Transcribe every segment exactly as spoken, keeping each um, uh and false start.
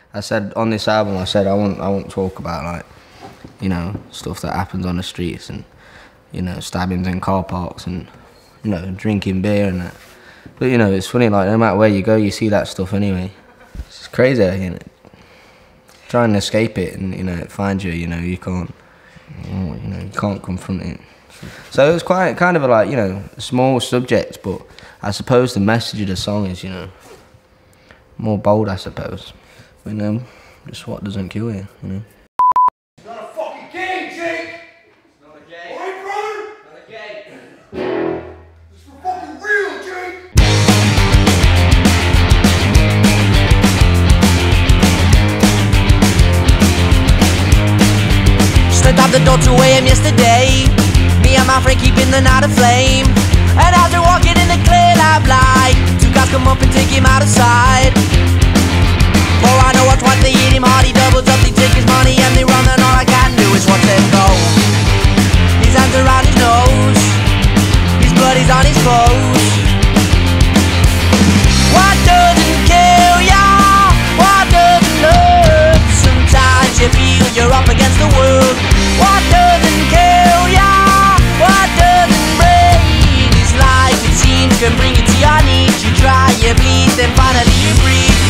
I said on this album, I said I won't, I won't talk about like, you know, stuff that happens on the streets and, you know, stabbings in car parks and, you know, drinking beer and that. But you know, it's funny, like no matter where you go, you see that stuff anyway. It's crazy, you know. Try and escape it, and you know, it finds you. You know, you can't, you know, you can't confront it. So it was quite kind of a, like, you know, a small subject, but I suppose the message of the song is, you know, more bold, I suppose. You know, just what doesn't kill you, you know. It's not a fucking game, Jake! It's not a game. Alright, brother? Not a game. This is for fucking real, Jake! Slipped out the door two A M yesterday. Me and my friend keeping the night aflame. And as we're walking in the clear lab light, two guys come up and take him out of sight. For I know what's what, they hit him hard, he doubles up, they take his money and they run, and all I can do is watch them go. His hands around his nose, his blood is on his clothes. What doesn't kill ya? What doesn't hurt? Sometimes you feel you're up against the world. What doesn't kill ya? What doesn't break? This life, it seems, can bring you to your knees. You try, you bleed, then finally you breathe.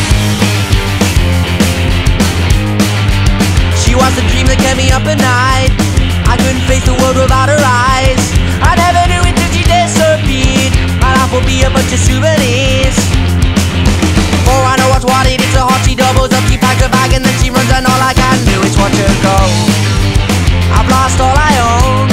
She was the dream that kept me up at night. I couldn't face the world without her eyes. I never knew it till she disappeared. My life will be a bunch of souvenirs. Oh, I know what's what it is, so hot she doubles up, she packs a bag and then she runs, and all I can do is watch her go. I've lost all I own.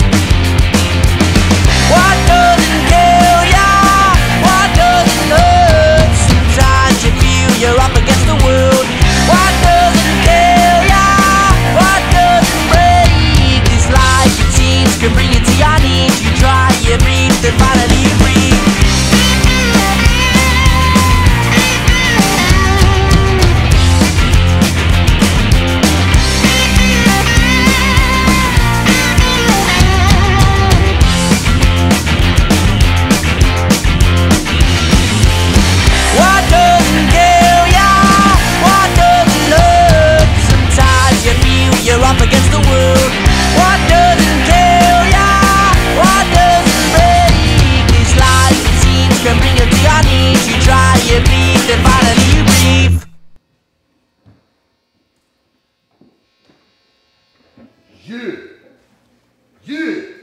What doesn't kill ya? What doesn't hurt? Sometimes you feel you're up against the world. What doesn't kill ya? What doesn't break? This life, it seems, can bring you to your knees. You try, you breathe, then finally you breathe. You're up against the world. What doesn't kill ya? What doesn't break? This life, it seems, can bring you to your knees. You try, you bleed, then finally you breathe. Yeah! Yeah!